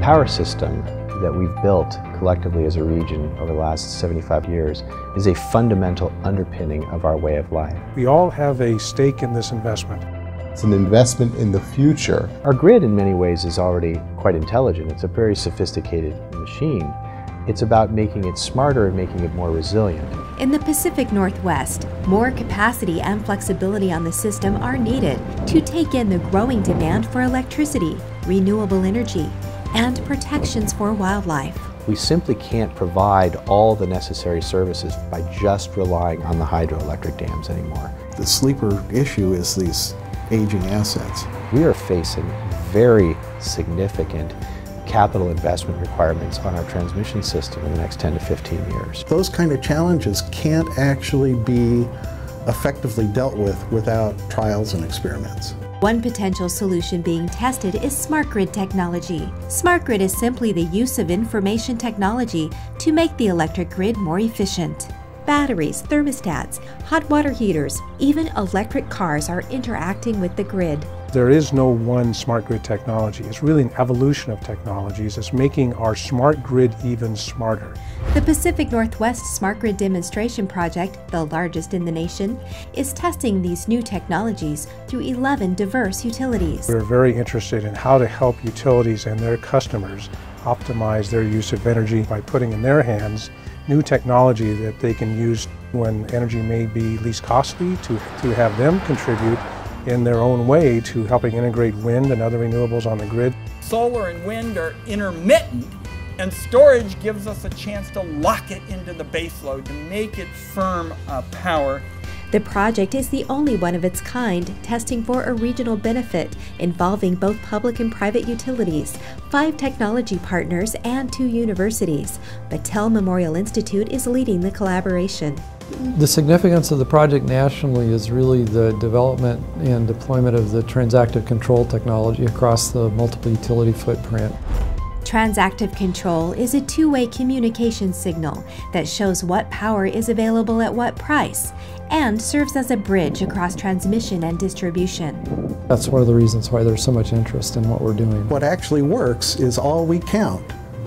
power system that we've built collectively as a region over the last 75 years is a fundamental underpinning of our way of life. We all have a stake in this investment. It's an investment in the future. Our grid in many ways is already quite intelligent. It's a very sophisticated machine. It's about making it smarter and making it more resilient. In the Pacific Northwest, more capacity and flexibility on the system are needed to take in the growing demand for electricity, renewable energy, and protections for wildlife. We simply can't provide all the necessary services by just relying on the hydroelectric dams anymore. The sleeper issue is these aging assets. We are facing very significant capital investment requirements on our transmission system in the next 10 to 15 years. Those kind of challenges can't actually be effectively dealt with without trials and experiments. One potential solution being tested is smart grid technology. Smart grid is simply the use of information technology to make the electric grid more efficient. Batteries, thermostats, hot water heaters, even electric cars are interacting with the grid. There is no one smart grid technology. It's really an evolution of technologies. It's making our smart grid even smarter. The Pacific Northwest Smart Grid Demonstration Project, the largest in the nation, is testing these new technologies through 11 diverse utilities. We're very interested in how to help utilities and their customers optimize their use of energy by putting in their hands new technology that they can use when energy may be least costly to have them contribute in their own way to helping integrate wind and other renewables on the grid. Solar and wind are intermittent, and storage gives us a chance to lock it into the baseload, to make it firm power. The project is the only one of its kind, testing for a regional benefit involving both public and private utilities, 5 technology partners, and 2 universities. Battelle Memorial Institute is leading the collaboration. The significance of the project nationally is really the development and deployment of the transactive control technology across the multiple utility footprint. Transactive control is a two-way communication signal that shows what power is available at what price and serves as a bridge across transmission and distribution. That's one of the reasons why there's so much interest in what we're doing. What actually works is all we count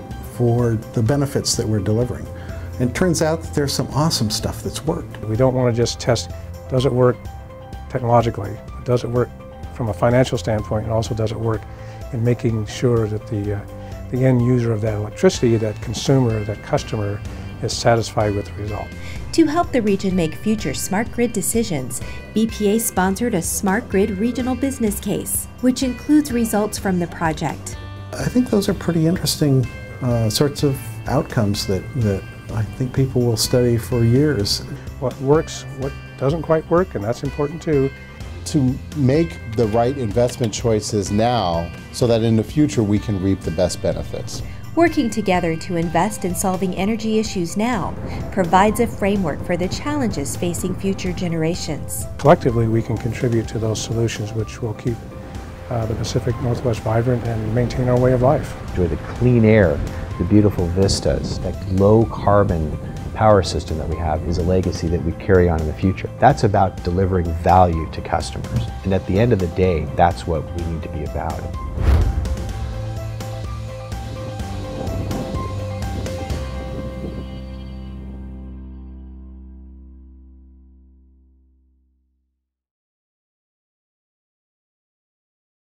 for the benefits that we're delivering. And it turns out that there's some awesome stuff that's worked. We don't want to just test, does it work technologically? Does it work from a financial standpoint? And also does it work in making sure that the end user of that electricity, that consumer, that customer, is satisfied with the result. To help the region make future smart grid decisions, BPA sponsored a smart grid regional business case, which includes results from the project. I think those are pretty interesting sorts of outcomes that I think people will study for years. What works, what doesn't quite work, and that's important too. To make the right investment choices now so that in the future we can reap the best benefits. Working together to invest in solving energy issues now provides a framework for the challenges facing future generations. Collectively, we can contribute to those solutions which will keep the Pacific Northwest vibrant and maintain our way of life. Enjoy the clean air, the beautiful vistas, that low carbon power system that we have is a legacy that we carry on in the future. That's about delivering value to customers. And at the end of the day, that's what we need to be about.